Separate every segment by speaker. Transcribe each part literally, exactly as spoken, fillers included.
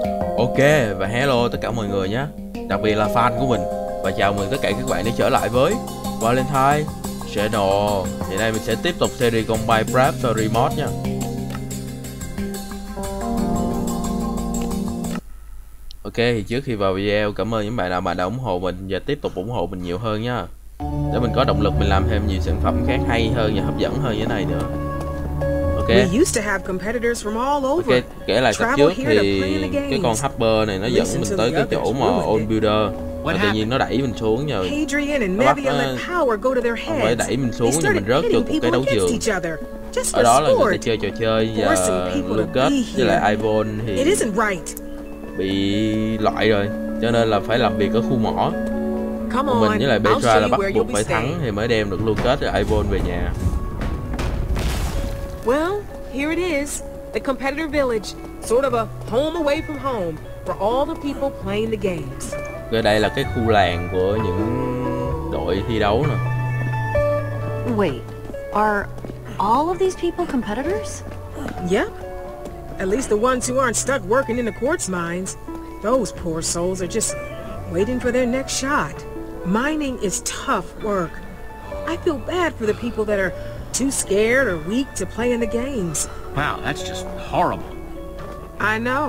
Speaker 1: Ok, và hello tất cả mọi người nhé, đặc biệt là fan của mình. Và chào mừng tất cả các bạn đã trở lại với Valentine Channel. Hiện nay mình sẽ tiếp tục series con Minecraft Story Mode nha. Ok, thì trước khi vào video, cảm ơn những bạn nào mà đã ủng hộ mình và tiếp tục ủng hộ mình nhiều hơn nha, để mình có động lực mình làm thêm nhiều sản phẩm khác hay hơn và hấp dẫn hơn như thế này nữa. Ok, ok, kể lại tập trước thì cái con Hopper này nó dẫn mình tới cái chỗ mà Old Builder, và tự nhiên nó đẩy mình xuống rồi nó bắt nó phải đẩy mình xuống và mình rớt vô một cái đấu trường. Ở đó là người ta chơi trò chơi và Lucas với lại Ivon thì bị loại rồi, cho nên là phải làm việc ở khu mỏ. Còn mình với lại Petra là bắt buộc phải thắng thì mới đem được Lucas và Ivon về nhà.
Speaker 2: Well, here it is, the competitor village, sort of a home away from home for all the people playing the games.
Speaker 1: Ở đây là cái khu làng của những đội thi đấu nè.
Speaker 3: Wait, are all of these people competitors?
Speaker 2: Yep. At least the ones who aren't stuck working in the quartz mines. Those poor souls are just waiting for their next shot. Mining is tough work. I feel bad for the people that are too scared or weak to play in the games.
Speaker 4: Wow, that's just horrible.
Speaker 2: I know.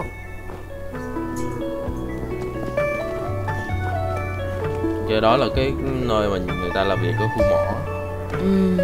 Speaker 1: Giờ đó là cái nơi mà người ta làm việc ở khu mỏ.
Speaker 2: Mm.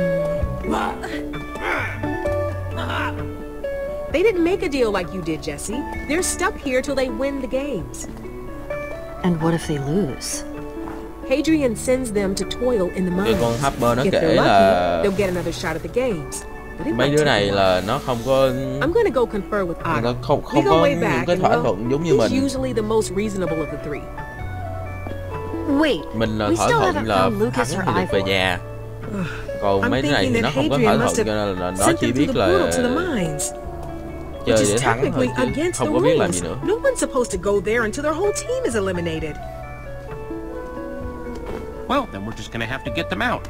Speaker 2: They didn't make a deal like you did, Jesse. They're stuck here till they win the games.
Speaker 3: And what if they lose?
Speaker 2: Hadrian sends them to toil in the mines.
Speaker 1: Cái con Hopper nó
Speaker 2: If
Speaker 1: kể
Speaker 2: they're
Speaker 1: là
Speaker 2: lucky, they'll get another shot at the games. But it
Speaker 1: mấy
Speaker 2: might
Speaker 1: đứa
Speaker 2: take
Speaker 1: này
Speaker 2: a while.
Speaker 1: là nó không có
Speaker 2: I'm gonna go confer with Otto.
Speaker 1: nó không
Speaker 2: We
Speaker 1: không
Speaker 2: go
Speaker 1: có
Speaker 2: way
Speaker 1: những
Speaker 2: back,
Speaker 1: cái
Speaker 2: and
Speaker 1: thỏa
Speaker 2: well,
Speaker 1: thuận giống như
Speaker 2: he's
Speaker 1: mình.
Speaker 2: usually the most reasonable of the three.
Speaker 3: Wait,
Speaker 1: Mình là
Speaker 3: we
Speaker 1: thỏa
Speaker 3: still
Speaker 1: thuận
Speaker 3: haven't
Speaker 1: là
Speaker 3: found
Speaker 1: thắng
Speaker 3: Lucas
Speaker 1: thì
Speaker 3: or
Speaker 1: được về
Speaker 3: Ivor.
Speaker 1: nhà. Còn mấy đứa này thì nó không có thỏa thuận, cho nên là nó chỉ biết là chơi để thắng thôi chứ không có biết làm gì nữa.
Speaker 2: No one's supposed to go there until their whole team is eliminated.
Speaker 4: Well, then we're just gonna have to get them out.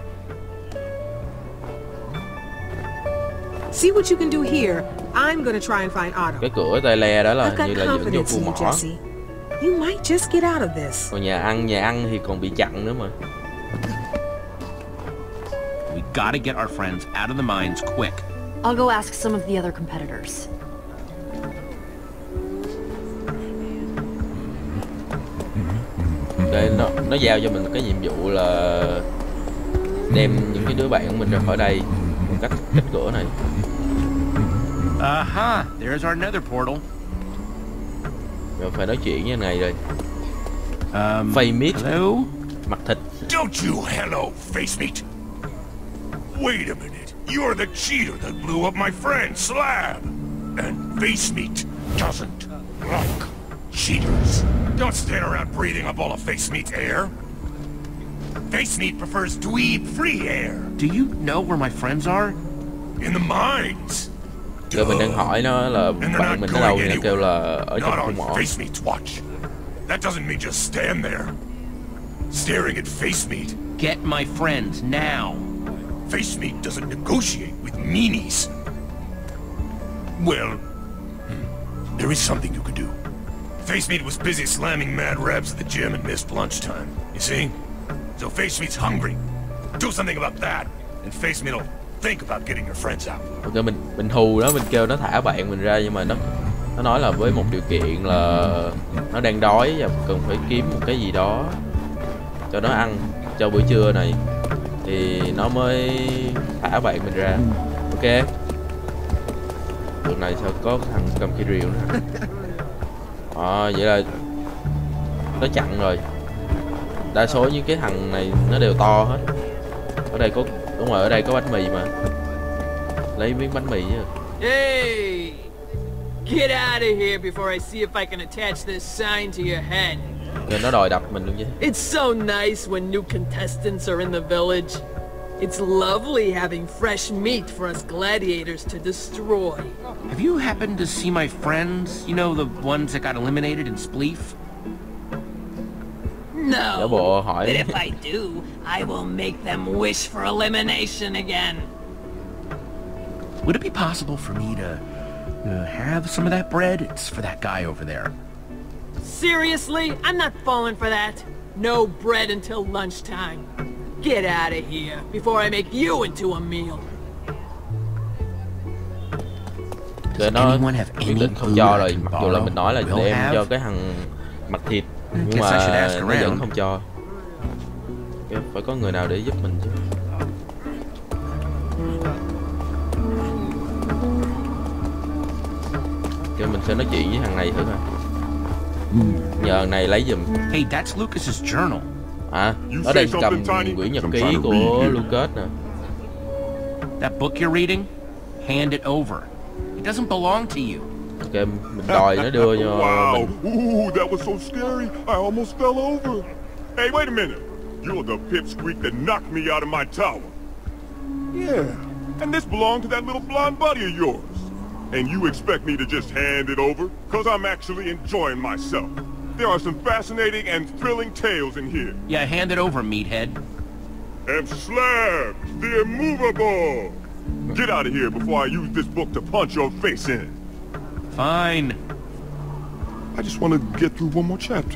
Speaker 2: See what you can do here. I'm gonna try and find Otto.
Speaker 1: Cái cửa tay le đó là
Speaker 2: I've got
Speaker 1: như là dẫn vô
Speaker 2: confidence
Speaker 1: khu
Speaker 2: in you,
Speaker 1: mỏ.
Speaker 2: Jesse. You might just get out of this.
Speaker 1: Còn nhà ăn, nhà ăn thì còn bị chặn nữa mà.
Speaker 4: We gotta get our friends out of the mines quick.
Speaker 3: I'll go ask some of the other competitors.
Speaker 1: Đây nó nó giao cho mình cái nhiệm vụ là đem những cái đứa bạn của mình ra khỏi đây bằng cách cách cửa này.
Speaker 4: Aha, there's our nether portal.
Speaker 1: Rồi phải nói chuyện với này rồi.
Speaker 4: Um,
Speaker 1: Face meat.
Speaker 4: Hello?
Speaker 1: Mặt thịt.
Speaker 5: Don't you hello, face meat. Wait a minute. You're the cheater that blew up my friend Slab. And face meat doesn't like cheaters. Don't stand around breathing up all of face meat's air. Face meat prefers dweeb free air.
Speaker 4: Do you know where my friends are?
Speaker 5: In the mines.
Speaker 1: Rồi mình đang hỏi nó là bạn mình ở đâu, nó kêu là ở trong khu mỏ.
Speaker 5: Face meat's watch. That doesn't mean just stand there, staring at face meat.
Speaker 4: Get my friends now.
Speaker 5: Face meat doesn't negotiate with meanies. Well, there is something you can do. Face meat was busy slamming mad raps at the gym and missed lunchtime. You see? So face meat's hungry. Do something about that, and face meat will think about getting your friends out.
Speaker 1: Ok, mình mình hù nó, mình kêu nó thả bạn mình ra, nhưng mà nó nó nói là với một điều kiện là nó đang đói và cần phải kiếm một cái gì đó cho nó ăn cho bữa trưa này thì nó mới thả bạn mình ra. Ok, lần này sao có thằng cầm cây rìu nữa. À, vậy là nó chặn rồi. Đa số những cái thằng này nó đều to hết. Ở đây có, đúng rồi, ở đây có bánh mì mà. Lấy miếng bánh mì chứ.
Speaker 6: Hey! Get out of here before I see if I can attach this sign to your head.
Speaker 1: Rồi nó đòi đập mình luôn chứ.
Speaker 6: It's so nice when new contestants are in the village. It's lovely having fresh meat for us gladiators to destroy.
Speaker 4: Have you happened to see my friends? You know, the ones that got eliminated in Spleef?
Speaker 6: No,
Speaker 1: Giả bộ hỏi.
Speaker 6: but if I do, I will make them wish for elimination again.
Speaker 4: Would it be possible for me to uh, have some of that bread? It's for that guy over there.
Speaker 6: Seriously? I'm not falling for that. No bread until lunchtime. Get out of here before I make you into a meal.
Speaker 1: Để nó quyết định không cho rồi, mặc dù là mình nói là để em cho cái thằng mặt thịt, nhưng mà nó vẫn không cho. Phải có người nào để giúp mình chứ. Kêu mình sẽ nói chuyện với thằng này thử coi. Nhờ thằng này lấy giùm.
Speaker 4: Hey, that's Lucas's journal.
Speaker 1: À, nó đang cầm quyển nhật ký của Lucas nè.
Speaker 4: That book you're reading, hand it over. It doesn't belong to you.
Speaker 1: Ok, mình đòi nó đưa cho
Speaker 5: wow.
Speaker 1: mình.
Speaker 5: Ooh, that was so scary. I almost fell over. Hey, wait a minute. You're the pipsqueak that knocked me out of my tower. Yeah, and this belonged to that little blonde buddy of yours. And you expect me to just hand it over? Because I'm actually enjoying myself. There are some fascinating and thrilling tales in here.
Speaker 4: Yeah, hand it over, meathead.
Speaker 5: And Slab, the immovable. Get out of here before I use this book to punch your face in.
Speaker 4: Fine.
Speaker 5: I just want to get through one more chapter.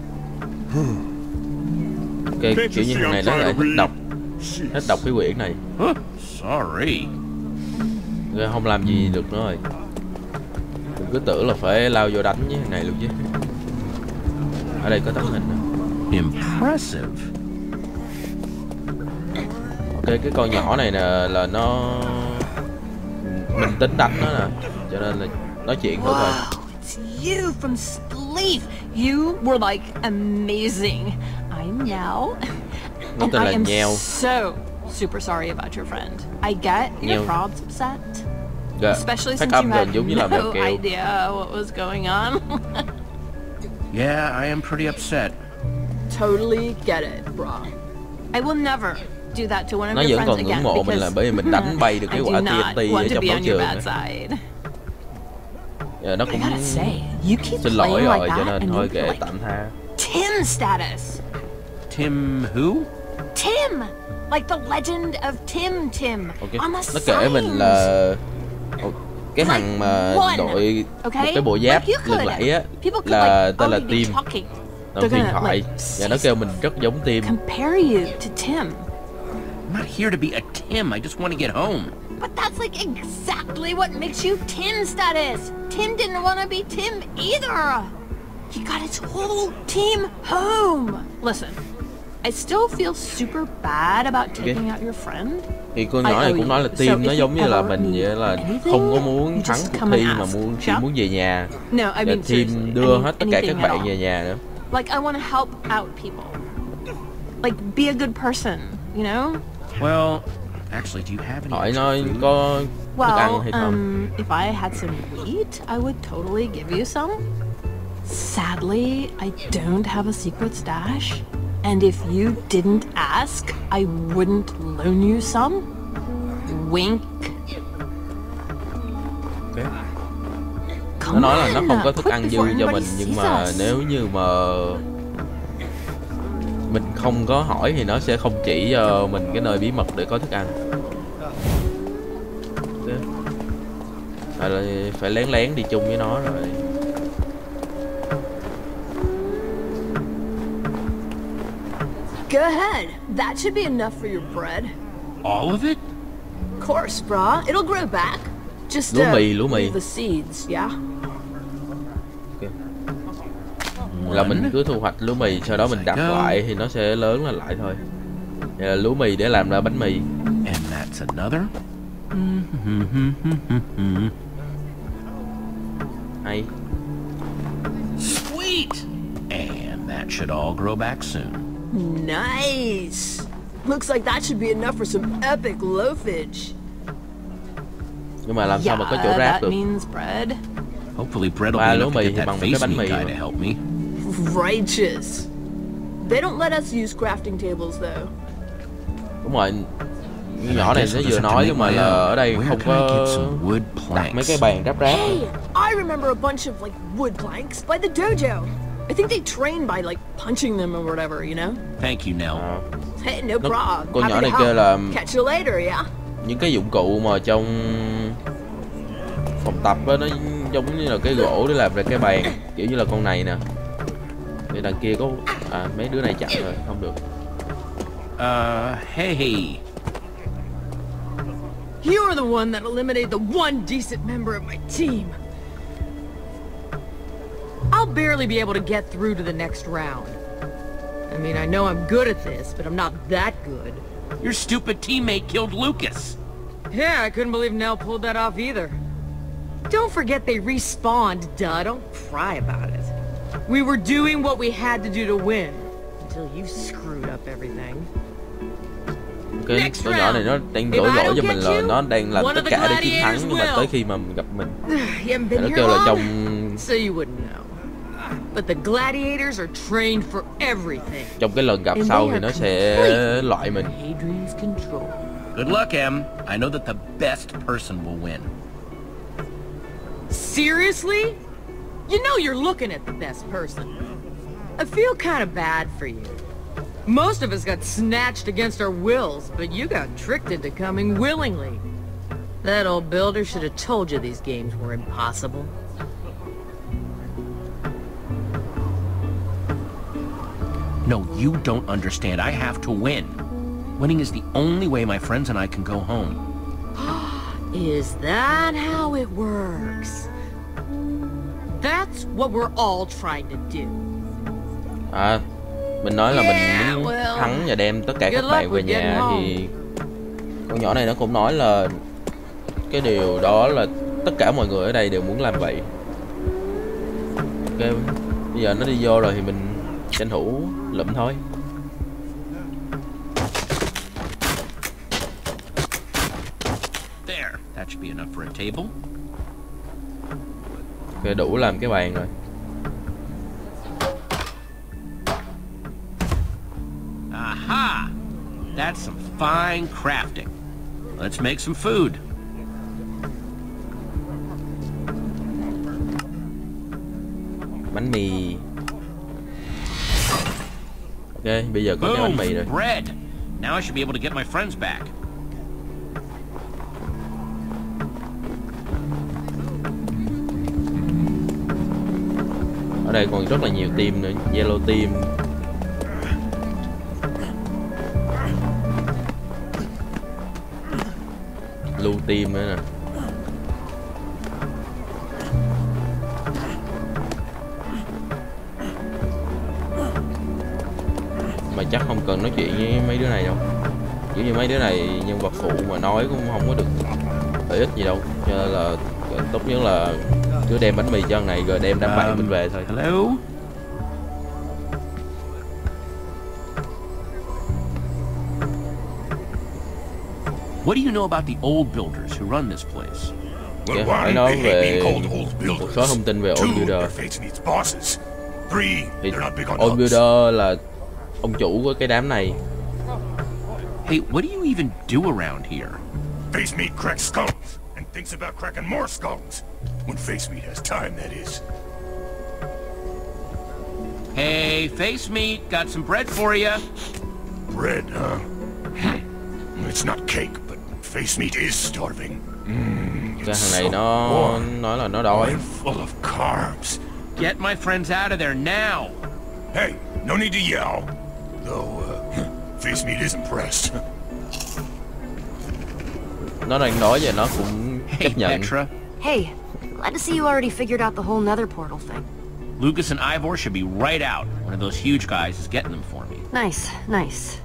Speaker 1: Ok, kiểu như thằng này nó lại thích đọc, thích đọc cái quyển này.
Speaker 4: Huh? Sorry.
Speaker 1: Rồi không làm gì được nữa rồi. Đừng cứ tưởng là phải lao vô đánh với thằng này luôn chứ. Ở đây có tấm hình nè.
Speaker 4: Impressive.
Speaker 1: Ok, cái con nhỏ này nè là nó mình tính đánh nó nè, cho nên là nói chuyện thử thôi.
Speaker 7: Wow, it's you from Spleef. You were like amazing. I'm now.
Speaker 1: Nó tên là Nheo.
Speaker 7: So super sorry about your friend. I get your frog's upset.
Speaker 1: Dạ,
Speaker 7: Especially
Speaker 1: phát
Speaker 7: since
Speaker 1: âm
Speaker 7: you had
Speaker 1: gần giống như là mèo
Speaker 7: no
Speaker 1: kêu.
Speaker 7: idea what was going on.
Speaker 4: Yeah, I am pretty upset.
Speaker 6: Totally get it, bro.
Speaker 7: I will never do that to one of
Speaker 1: Nó
Speaker 7: your
Speaker 1: vẫn
Speaker 7: friends
Speaker 1: còn
Speaker 7: again
Speaker 1: ngưỡng mộ mình là bởi vì mình đánh bay được cái
Speaker 7: I
Speaker 1: quả
Speaker 7: do
Speaker 1: tê en
Speaker 7: not
Speaker 1: tê
Speaker 7: want
Speaker 1: ở
Speaker 7: to
Speaker 1: trong
Speaker 7: be
Speaker 1: đấu
Speaker 7: on your
Speaker 1: trường.
Speaker 7: bad side.
Speaker 1: Dạ, nó
Speaker 7: I
Speaker 1: cũng
Speaker 7: gotta say, you keep
Speaker 1: xin lỗi
Speaker 7: playing
Speaker 1: rồi
Speaker 7: like
Speaker 1: cho
Speaker 7: that
Speaker 1: nên
Speaker 7: and
Speaker 1: thôi
Speaker 7: you're
Speaker 1: kệ
Speaker 7: like
Speaker 1: tạm tha.
Speaker 7: Tim status.
Speaker 4: Tim who?
Speaker 7: Tim, like the legend of Tim Tim
Speaker 1: Ok,
Speaker 7: on the
Speaker 1: nó kể mình
Speaker 7: signs.
Speaker 1: là cái thằng mà đội một cái bộ giáp lừng lẫy á là tên là Tim, là huyền thoại, và nó kêu mình rất giống Tim.
Speaker 7: Compare you to Tim.
Speaker 4: I'm not here to be a Tim. I just want to get home.
Speaker 7: But that's like exactly what makes you Tim status. Tim didn't want to be Tim either. He got his whole team home. Listen, I still feel super bad about taking out your friend.
Speaker 1: Thì cô nhỏ này cũng nói là Tim nó giống như là mình vậy, là không có muốn thắng cuộc thi mà muốn chỉ muốn về nhà. Và Tim đưa hết tất cả các bạn về nhà nữa.
Speaker 7: Like I want to help out people. Like be a good person, you know?
Speaker 4: Well, actually, do you have any
Speaker 1: Hỏi
Speaker 4: extra
Speaker 1: nó
Speaker 4: food?
Speaker 1: có thức ăn hay
Speaker 7: Well,
Speaker 1: không?
Speaker 7: um, if I had some wheat, I would totally give you some. Sadly, I don't have a secret stash. And if you didn't ask, I wouldn't loan you some. Wink.
Speaker 1: Okay. Nó
Speaker 7: Come
Speaker 1: nói là nó
Speaker 7: on,
Speaker 1: không có thức
Speaker 7: quick
Speaker 1: ăn dư
Speaker 7: before
Speaker 1: cho
Speaker 7: anybody
Speaker 1: mình, nhưng
Speaker 7: sees
Speaker 1: mà
Speaker 7: us.
Speaker 1: nếu như mà mình không có hỏi thì nó sẽ không chỉ cho mình cái nơi bí mật để có thức ăn. Okay. Là phải lén lén đi chung với nó rồi.
Speaker 6: Go ahead. That should be enough for your bread.
Speaker 4: All of it?
Speaker 6: Of course, brah. It'll grow back. Just
Speaker 1: Lúa
Speaker 6: uh,
Speaker 1: mì, lúa mì.
Speaker 6: leave the seeds, yeah?
Speaker 1: Okay. Là mình cứ thu hoạch lúa mì, sau đó mình đặt lại thì nó sẽ lớn lên lại thôi. Vậy là lúa mì để làm ra bánh mì.
Speaker 4: And that's another.
Speaker 1: Hay.
Speaker 4: Sweet. And that should all grow back soon.
Speaker 6: Nice. Looks like that should be enough for some epic loafage.
Speaker 1: Nhưng mà làm sao mà có chỗ
Speaker 7: Yeah,
Speaker 1: rác
Speaker 7: that
Speaker 1: được?
Speaker 7: means bread.
Speaker 4: Hopefully bread will
Speaker 1: Ba
Speaker 4: be
Speaker 1: lúa
Speaker 4: enough to
Speaker 1: mì
Speaker 4: get
Speaker 1: thì
Speaker 4: that
Speaker 1: bằng một cái
Speaker 4: face
Speaker 1: bánh
Speaker 4: meat
Speaker 1: mì
Speaker 4: guy
Speaker 1: luôn.
Speaker 4: to help me.
Speaker 6: Righteous. They don't let us use crafting tables, though.
Speaker 1: Đúng rồi. Nhỏ này nó vừa nói nhưng mà là ở đây không có đặt mấy cái bàn ráp ráp.
Speaker 6: Hey, I remember a bunch of like wood planks by the dojo. I think they train by like punching them or whatever, you know?
Speaker 4: Thank you, Nell.
Speaker 1: À,
Speaker 6: Hey, no
Speaker 1: Nó-
Speaker 6: problem.
Speaker 1: con nhỏ
Speaker 6: Happy
Speaker 1: này
Speaker 6: to
Speaker 1: kêu
Speaker 6: help.
Speaker 1: là
Speaker 6: Catch you later, yeah?
Speaker 1: những cái dụng cụ mà trong phòng tập á, nó giống như là cái gỗ để làm ra cái bàn, kiểu như là con này nè. Để đằng kia có à mấy đứa này chặn rồi, không được.
Speaker 4: Uh, hey.
Speaker 6: You're the one that eliminated the one decent member of my team. I'll barely be able to get through to the next round. I mean, I know I'm good at this, but I'm not that good.
Speaker 4: Your stupid teammate killed Lucas.
Speaker 6: Yeah, I couldn't believe Nell pulled that off either. Don't forget they respawned, duh. Don't cry about it. We were doing what we had to do to win, until you screwed up everything.
Speaker 1: Cái con nhỏ này nó đang đổ lỗi cho mình là nó đang làm tất cả để chiến thắng, nhưng mà tới khi mà mình gặp mình nó kêu là trong
Speaker 6: so you wouldn't know. But the gladiators are trained for everything.
Speaker 1: Trong cái lần gặp sau thì nó sẽ loại mình.
Speaker 6: Hadrian's control.
Speaker 4: Good luck, Em. I know that the best person will win.
Speaker 6: Seriously? You know you're looking at the best person. I feel kind of bad for you. Most of us got snatched against our wills, but you got tricked into coming willingly. That old builder should have told you these games were impossible.
Speaker 4: No, you don't understand. I have to win. Winning is the only way my friends and I can go home.
Speaker 6: Is that how it works? That's what we're all trying to do.
Speaker 1: À, mình nói là mình muốn thắng và đem tất cả các bạn về nhà, thì con nhỏ này nó cũng nói là cái điều đó là tất cả mọi người ở đây đều muốn làm vậy. Ok, bây giờ nó đi vô rồi thì mình tranh thủ lụm thôi.
Speaker 4: There, that should be enough for a table.
Speaker 1: Ok, đủ làm cái bàn rồi.
Speaker 4: Aha! That's some fine crafting. Let's make some food.
Speaker 1: Bánh mì. Ok, bây giờ có cái bánh mì rồi.
Speaker 4: Bread. Now I should be able to get my friends back.
Speaker 1: Ở đây còn rất là nhiều team nữa, yellow team. Blue team nữa nè. Mà chắc không cần nói chuyện với mấy đứa này đâu. Kiểu như mấy đứa này nhân vật phụ mà nói cũng không có được lợi ích gì đâu. Cho nên là tốt nhất là cứ đem bánh mì cho anh này rồi đem đám bạn mình về thôi.
Speaker 4: Hello? What do you know about the old builders who run this place?
Speaker 1: Well, phải nói về một số thông tin về Old Builder. Thì Old Builder là ông chủ của cái đám này.
Speaker 4: Hey, what do you even do around here?
Speaker 5: Face Meat cracks skulls and thinks about cracking more skulls. When Face Meat has time, that is.
Speaker 4: Hey, Face Meat, got some bread for you.
Speaker 5: Bread, huh? It's not cake, but Face Meat is starving. Mm,
Speaker 1: cái thằng này nó nói là nó đói.
Speaker 5: Full of carbs.
Speaker 4: Get my friends out of there now.
Speaker 5: Hey, no need to yell. Though, uh, Face Meat is impressed.
Speaker 1: Nó đang nói và nó cũng chấp nhận.
Speaker 4: Hey, Petra.
Speaker 3: Hey, glad to see you already figured out the whole nether portal thing.
Speaker 4: Lucas and Ivor should be right out. One of those huge guys is getting them for me.
Speaker 3: Nice, nice.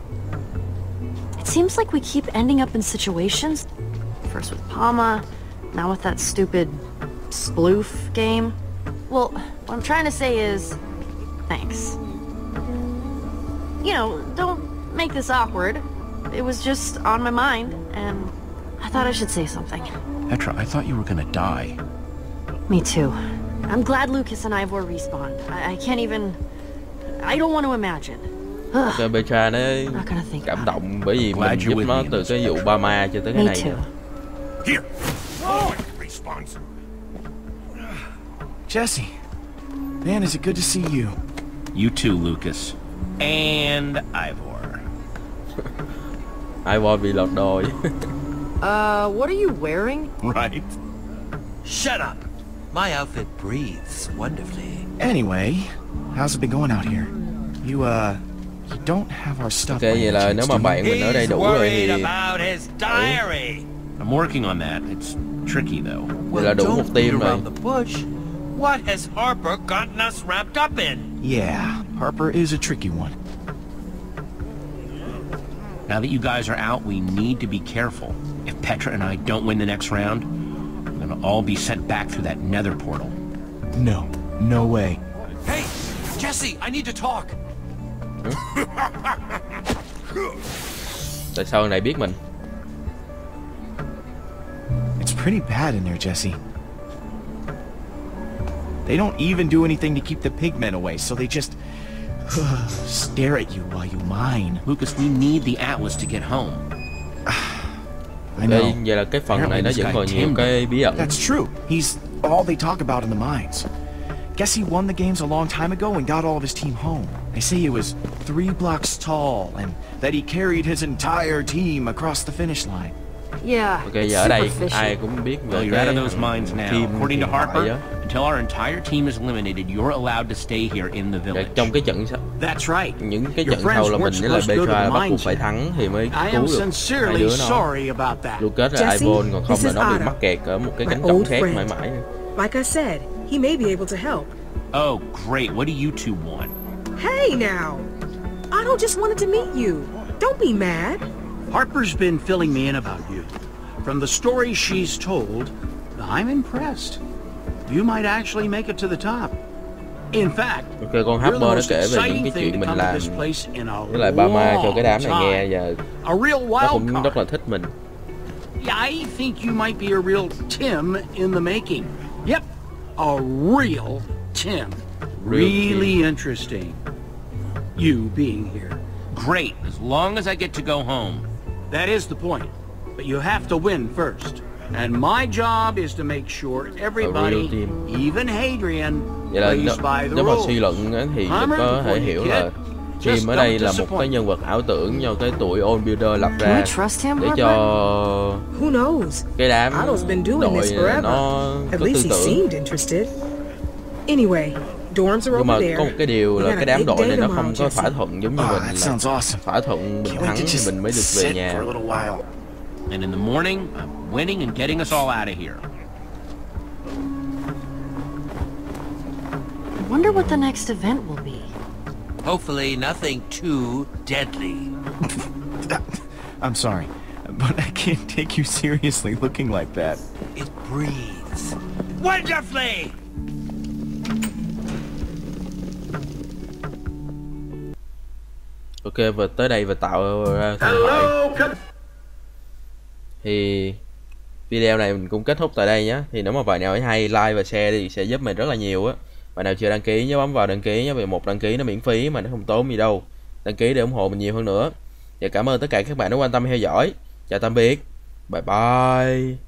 Speaker 3: It seems like we keep ending up in situations. First with Palma, now with that stupid sploof game. Well, what I'm trying to say is, thanks. You know, don't make this awkward. It was just on my mind, and I thought I should say something.
Speaker 4: Petra, I thought you were gonna die.
Speaker 3: Me too. I'm glad Lucas and Ivor respawned. I, I can't even... I don't want to imagine.
Speaker 1: Cho Petra nó cảm động bởi vì mình giúp nó từ cái vụ ba ma cho tới cái này.
Speaker 5: Here.
Speaker 8: Jesse, man, is it good to see you.
Speaker 4: You too, Lucas. And Ivor.
Speaker 1: Ivor bị lọt đồi.
Speaker 6: Uh, what are you wearing?
Speaker 4: Right.
Speaker 9: Shut up. My outfit breathes wonderfully.
Speaker 8: Anyway, how's it been going out here? You, uh, you don't have our stuff.
Speaker 1: Ok, vậy là nếu mà bạn mình ở đây đủ rồi thì
Speaker 4: about his diary. I'm working on that. It's tricky though.
Speaker 1: vậy là đủ một team rồi.
Speaker 4: What has Harper gotten us wrapped up in?
Speaker 8: Yeah, Harper is a tricky one.
Speaker 4: Now that you guys are out, we need to be careful. If Petra and I don't win the next round, we're gonna all be sent back through that nether portal.
Speaker 8: No, no way.
Speaker 4: Hey, Jesse, I need to talk.
Speaker 1: Tại sao anh lại biết mình?
Speaker 8: It's pretty bad in there, Jesse. They don't even do anything to keep the pigmen away, so they just stare at you while you mine.
Speaker 4: Lucas, we need the Atlas to get home.
Speaker 8: I know.
Speaker 1: Đây, vậy là cái phần này nó vẫn còn nhiều cái bí ẩn.
Speaker 8: That's true. He's all they talk about in the mines. Guess he won the games a long time ago and got all of his team home. They say he was three blocks tall and that he carried his entire team across the finish line.
Speaker 3: Yeah,
Speaker 1: Ok,
Speaker 3: it's
Speaker 1: giờ ở đây
Speaker 3: super fishy.
Speaker 1: ai cũng biết
Speaker 4: Well,
Speaker 1: về
Speaker 4: you're
Speaker 1: cái
Speaker 4: out of those mines now.
Speaker 1: team
Speaker 4: According to
Speaker 1: huyền thoại
Speaker 4: Harper,
Speaker 1: á.
Speaker 4: until our entire team is eliminated, you're allowed to stay here in the
Speaker 1: Dạ,
Speaker 4: village.
Speaker 1: trong cái trận sau-
Speaker 9: That's right.
Speaker 1: những cái
Speaker 9: Your
Speaker 1: trận
Speaker 9: friends
Speaker 1: sau là
Speaker 9: weren't
Speaker 1: mình với lại
Speaker 9: supposed to go to
Speaker 1: Petra
Speaker 9: the
Speaker 1: bắt buộc
Speaker 9: mines
Speaker 1: phải
Speaker 9: yet.
Speaker 1: thắng thì mới
Speaker 9: I
Speaker 1: cứu
Speaker 9: am
Speaker 1: được hai
Speaker 9: sincerely
Speaker 1: đứa nó.
Speaker 9: sorry about that.
Speaker 1: Lucas và
Speaker 2: Jesse,
Speaker 1: Ivon, còn không
Speaker 2: this
Speaker 1: là
Speaker 2: is
Speaker 1: nó bị
Speaker 2: Otto.
Speaker 1: mắc kẹt ở một cái
Speaker 2: My
Speaker 1: cánh cổng
Speaker 2: old
Speaker 1: khác
Speaker 2: friend.
Speaker 1: mãi mãi.
Speaker 2: Like I said, he may be able to help.
Speaker 4: Oh, great. What do you two want?
Speaker 2: Hey now! Otto just wanted to meet you. Don't be mad.
Speaker 9: Harper's been filling me in about you. From the story she's told, I'm impressed. You might actually make it to the top. In fact,
Speaker 1: Ok, con
Speaker 9: you're
Speaker 1: Harper
Speaker 9: the
Speaker 1: nó
Speaker 9: most
Speaker 1: kể về những
Speaker 9: exciting
Speaker 1: cái
Speaker 9: thing
Speaker 1: chuyện
Speaker 9: to
Speaker 1: mình
Speaker 9: come to
Speaker 1: làm
Speaker 9: this place in a
Speaker 1: với lại ba ma cho cái đám này
Speaker 9: long
Speaker 1: nghe
Speaker 9: time.
Speaker 1: và
Speaker 9: A real
Speaker 1: nó
Speaker 9: wild
Speaker 1: cũng rất là
Speaker 9: card.
Speaker 1: thích mình.
Speaker 9: Yeah, I think you might be a real Tim in the making. Yep, a real Tim.
Speaker 1: Real
Speaker 9: Really interesting. You being here.
Speaker 4: Great, as long as I get to go home.
Speaker 9: That is the point. But you have to win first. And my job is to make sure everybody,
Speaker 1: team.
Speaker 9: even Hadrian,
Speaker 1: Vậy là
Speaker 9: plays
Speaker 1: nếu,
Speaker 9: by the
Speaker 1: nếu mà
Speaker 9: rules.
Speaker 1: suy luận á, thì
Speaker 9: I'm
Speaker 1: mình có
Speaker 9: rooting
Speaker 1: thể
Speaker 9: for you,
Speaker 1: hiểu
Speaker 9: kid.
Speaker 1: là
Speaker 9: Just
Speaker 1: Tim ở đây
Speaker 9: don't
Speaker 1: là một cái
Speaker 9: disappoint.
Speaker 1: nhân vật ảo tưởng do cái tụi Old Builder lập
Speaker 3: Can
Speaker 1: ra
Speaker 3: we trust him,
Speaker 1: để
Speaker 3: Harper?
Speaker 1: cho
Speaker 2: Who knows?
Speaker 1: cái đám
Speaker 2: Otto's been doing
Speaker 1: đội
Speaker 2: this forever.
Speaker 1: nó
Speaker 2: At
Speaker 1: có
Speaker 2: least
Speaker 1: tư
Speaker 2: he
Speaker 1: tưởng.
Speaker 2: seemed interested. Anyway, dorms are
Speaker 1: Nhưng mà
Speaker 2: over there.
Speaker 1: có một cái điều
Speaker 2: We
Speaker 1: là
Speaker 2: got
Speaker 1: cái
Speaker 2: a
Speaker 1: đám
Speaker 2: big
Speaker 1: đội
Speaker 2: day
Speaker 1: này nó
Speaker 2: tomorrow,
Speaker 1: không có
Speaker 2: Jesse.
Speaker 1: thỏa thuận giống như
Speaker 8: Oh,
Speaker 1: mình
Speaker 8: that
Speaker 1: là
Speaker 8: sounds awesome.
Speaker 1: thỏa thuận mình
Speaker 8: Can't wait
Speaker 1: thắng
Speaker 8: to
Speaker 1: thì
Speaker 8: just
Speaker 1: mình mới được
Speaker 8: sit
Speaker 1: về
Speaker 8: for
Speaker 1: nhà.
Speaker 8: a little while.
Speaker 4: And in the morning, I'm winning and getting us all out of here.
Speaker 3: I wonder what the next event will be.
Speaker 10: Hopefully nothing too deadly.
Speaker 8: I'm sorry, but I can't take you seriously looking like that.
Speaker 10: It breathes.
Speaker 4: Wonderfully!
Speaker 1: Ok, và tới đây và tạo ra thần thoại. Thì video này mình cũng kết thúc tại đây nhé. Thì nếu mà bạn nào thấy hay, like và share thì sẽ giúp mình rất là nhiều á. Bạn nào chưa đăng ký nhớ bấm vào đăng ký nhé, vì một đăng ký nó miễn phí mà nó không tốn gì đâu. Đăng ký để ủng hộ mình nhiều hơn nữa. Và cảm ơn tất cả các bạn đã quan tâm theo dõi. Chào tạm biệt. Bye bye.